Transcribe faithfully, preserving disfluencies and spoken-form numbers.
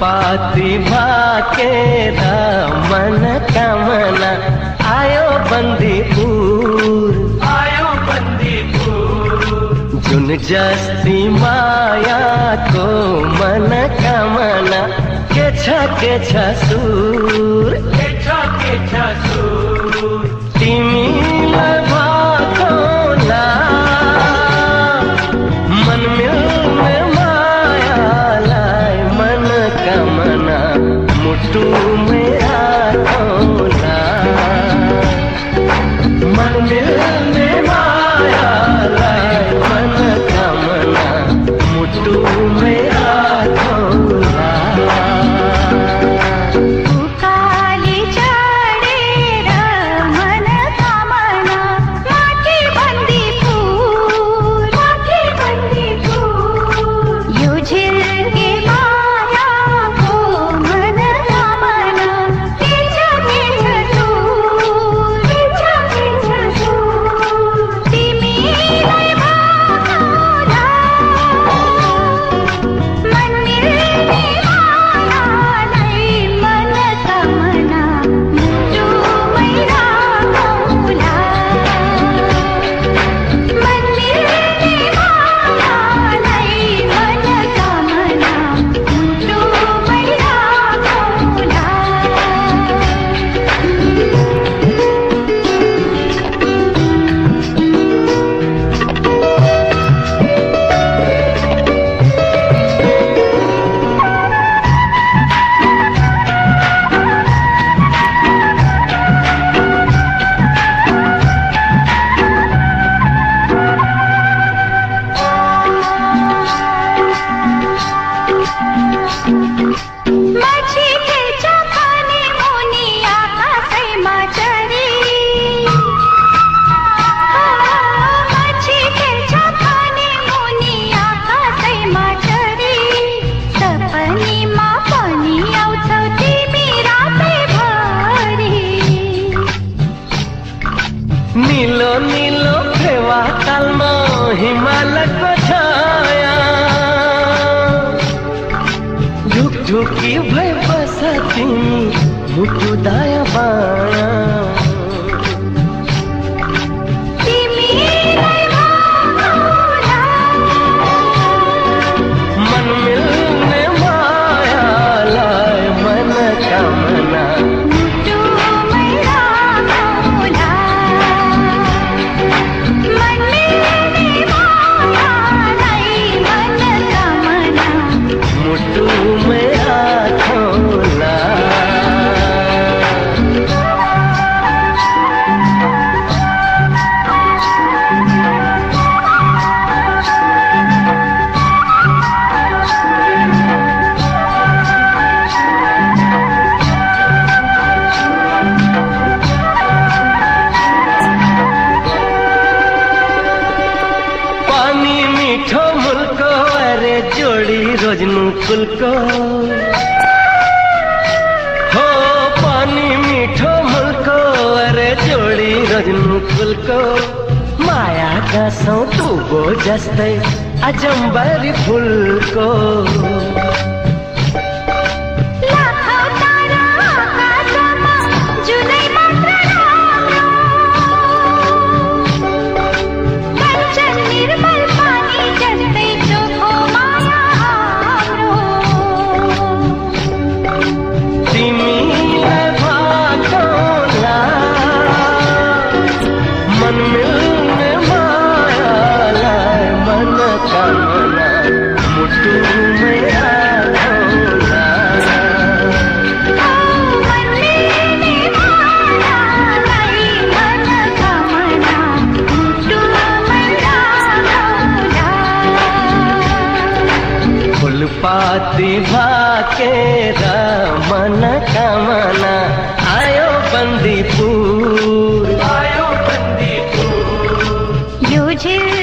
फुलपाती भाकेर मनकामना आयो बन्दीपुर आयो बन्दीपुर जुन जस्ती मायाको मनकामना के छ के छ सुर के छ के छ सुर तिमीलाई भएको ना मन मिल्ने मायालाई मनकामना मुटुमै राखौँला मन मिल्ने मायालाई मनकामना मुटुमै राखौँला नीलो नीलो फेवा तालमा हिमालको छाया ढुकढुकी भई बस तिमी मुटु दाया बाया मन मिल्ने मायालाई मनकामना रोजनु फुलको हो पानी मिठो मुलको अरे जोडी रोजनु फुलको माया कसौ तुगो जस्तै अजम्बरी फुलको फुलपाती भाकेर मनकामना आयो बन्दीपुर आयो बन्दीपुर यो झिल